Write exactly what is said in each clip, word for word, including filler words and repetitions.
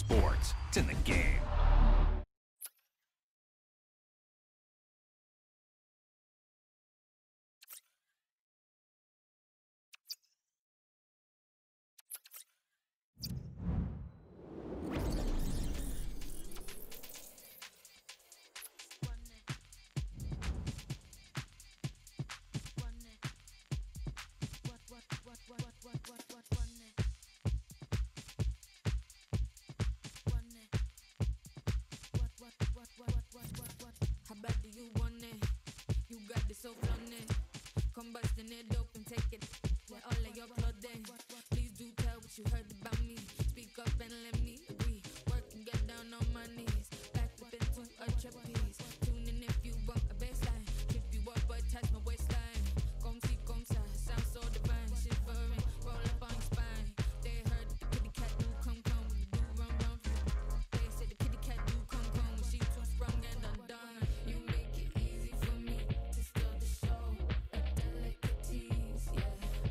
sports. It's in the game. How bad do you want it? You got this so flooded. Come busting it open, take it. Where all of your clothing. Please do tell what you heard about me. Speak up and let me agree. Work and get down on my knees. Back up into a trapeze. Tune in if you want a baseline. Trip you up, but touch my waistline. Come see, come sa, sound so divine. Shivering, roll up on your spine. They heard the kitty cat do come come when you do run run. They say the kitty cat do come come when she too sprung and undone. You make it easy for me to steal the show. A delicate tease, yeah.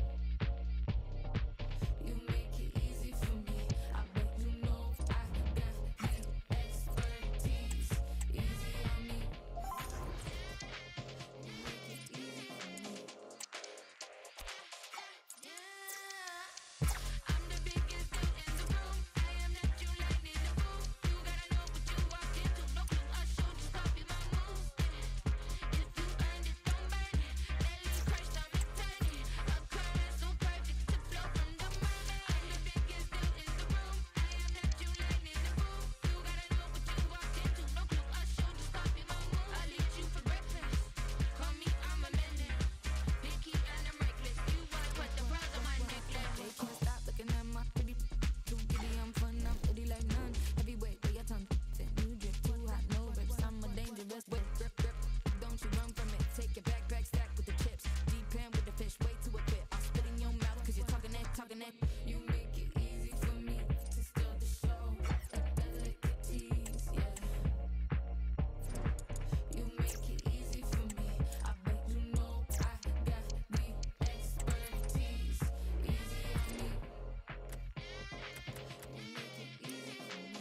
You make it easy for me. I bet you know I got the expertise. Easy on me. You make it easy for me. Yeah. I'm the biggest deal in the room. I am not you lightning the boom. You gotta know what you walk into. No clue, I showed you, copy my moves. If you earned it, don't burn it. Belly crushed, I'm returning. Occurrence so perfect to flow from the mermaid. I'm the biggest deal in the room. I am not you lightning the boom. You gotta know what you walked into. No clue, I showed you, copy my moves. I'll eat you for breakfast. Call me, I'm a menace. Picky and I'm reckless. You wanna put the pearls on my necklace. They can't stop looking at my pretty. Too giddy, I'm fun, I'm pretty like none. Heavyweight, where your tongue then you drip too hot, no rips. I'm a dangerous whip, grip, grip. Don't you run from it. Take your backpack, stack with the chips. Deep pan with the fish, way too equipped. I'll spit in your mouth, cause you're talking that, talking that. You make it easy for me to steal the show. A delicate tease, yeah. You make it easy for me. I bet you know I got the expertise. Easy on me. You make it easy for me.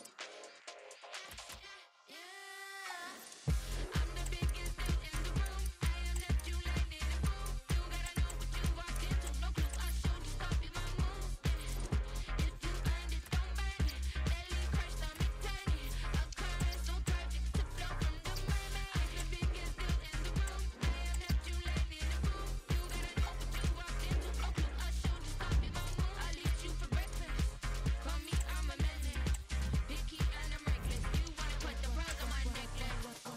Yeah. I'm the biggest deal in the room. I am not you lightning the boom. You gotta know what you walked into. No clue, I showed you, copy my moves. If you earned it, don't burn it. Belly crushed, I'm returning. Occurrence so perfect to flow from the mermaid. I'm the biggest deal in the room. I am not you lightning the boom. You gotta know what you walked into. No clue, I showed you, copy my moves. I'll eat you for breakfast. Call me, I'm a menace. Picky and I'm reckless. You wanna put the pearls on my necklace.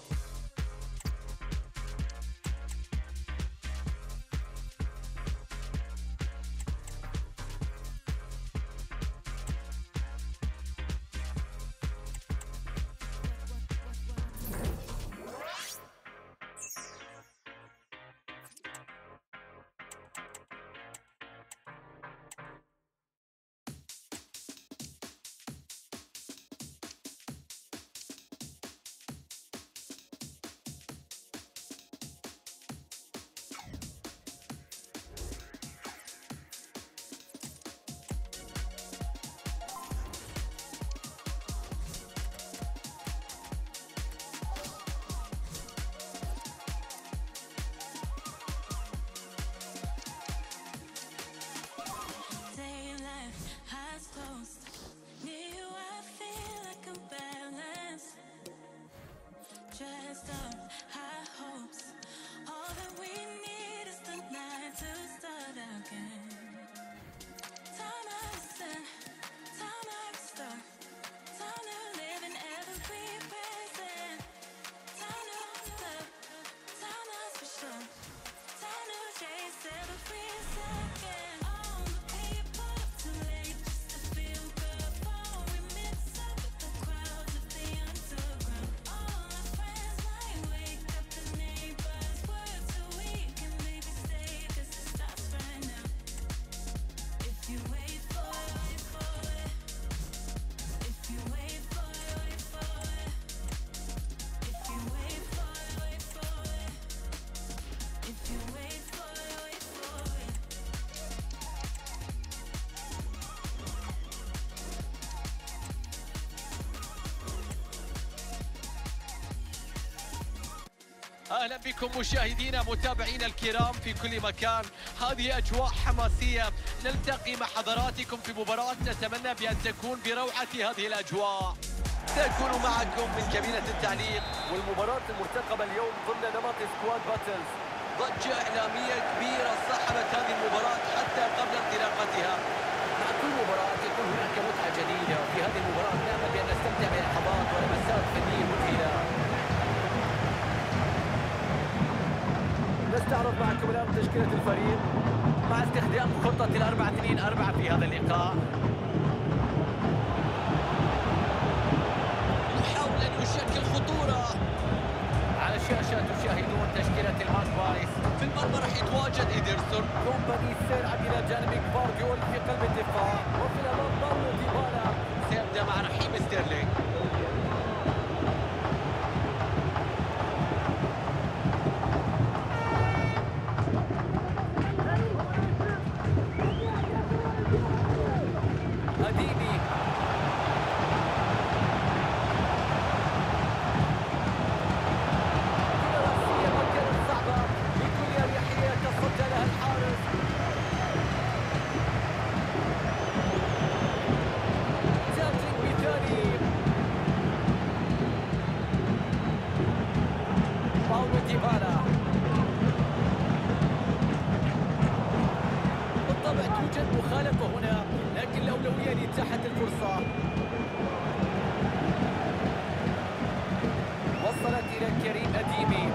Day life, eyes closed. Near you, I feel like I'm balanced. Dressed up, high hopes. All that we need is the night to start again. Time I stand, time I restore. Time to live and ever be present. Time to love, time that's for sure. Time to chase every second. All the people up too late just to feel good. Before we mix up with the crowds of the underground. All our friends might wake up, the neighbors were too weak, and maybe stay 'cause it starts right now. أهلا بكم مشاهدينا متابعينا الكرام في كل مكان. هذه أجواء حماسية نلتقي مع حضراتكم في مباراة نتمنى بأن تكون بروعة هذه الأجواء. سأكون معكم من كابينة التعليق. والمباراة المرتقبة اليوم ضمن نمط سكواد باتلز. ضجة إعلامية كبيرة صاحبت هذه المباراة حتى قبل انطلاقتها. مع كل مباراة يكون هناك متعة جديدة، وفي هذه المباراة نأمل بأن نستمتع بلحظات ولمسات فنية مذهلة. نستعرض معكم الآن تشكيلة الفريق مع استخدام خطة الأربعة اثنين أربعة في هذا اللقاء. يحاول أن يشكل خطورة. على الشاشة تشاهدون تشكيلة الماكوايز. في المرمى راح يتواجد إيدرسون. كومباني سيلعب إلى جانب فارديول في قلب الدفاع، وفي الأمام بارلو ديبالا. سيبدأ مع رحيم ستيرلينج. أديبي رأسية مكانت صعبة بكل أريحية تصدى لها الحارس. تاكلينج مثالي. باولو ديبالا. بالطبع توجد مخالفة هنا، لكن الأولوية لإتاحة الفرصة. وصلت إلى كريم أديمي.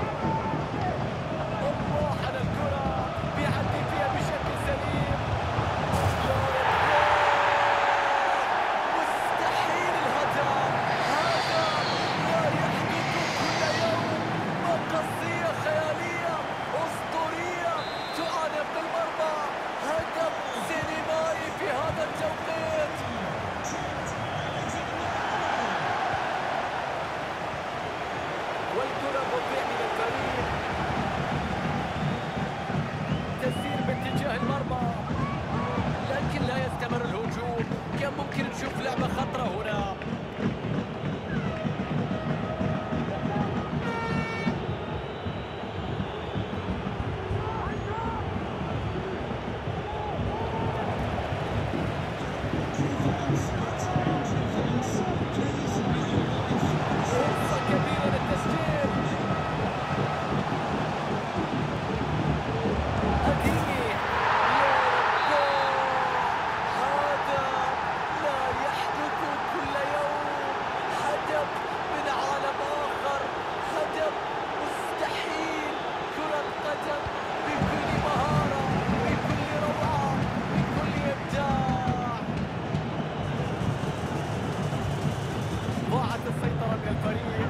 الله على الكرة، بيعدي فيها بشكل سليم. مستحيل الهدف، هذا لا يحدث كل يوم. مقصية خيالية أسطورية تعانق المرمى. هدف سينمائي في هذا التوقيت. والكرة بطيء من الفريق، تسير باتجاه المرمى، لكن لا يستمر الهجوم. كان ممكن نشوف لعبة خطرة هنا. فرصة كبيرة للتسجيل. أديمي. يا هذا لا يحدث كل يوم. هدف من عالم آخر، هدف مستحيل. كرة قدم بكل مهارة، بكل روعة، بكل إبداع. ضاعت السيطرة من الفريق،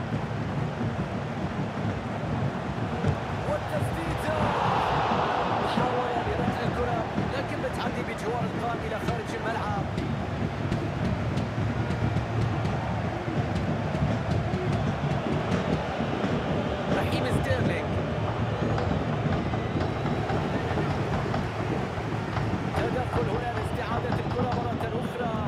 والتسديدة. محاولة لرفع الكرة، لكن بتعدي بجوار القائم إلى خارج الملعب. رحيم ستيرلينج. تدخل هنا لاستعادة الكرة مرة أخرى.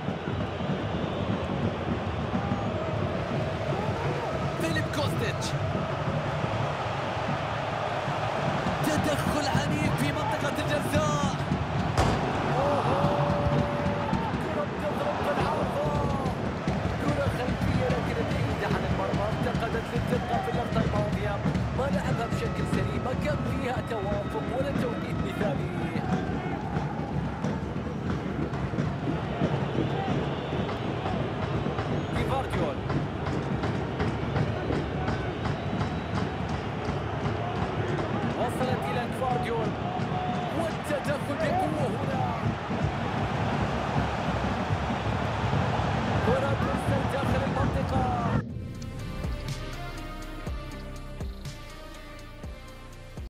فيليب كوستيتش. تدخل عنيف في منطقة الجزاء. كرة تضرب بالعارضة. كرة خلفية لكن بعيدة عن المرمى. افتقدت للدقة في اللقطة الماضية، ما لعبها بشكل سليم، ما كان فيها توافق ولا توقيت مثالي. ديفارديول.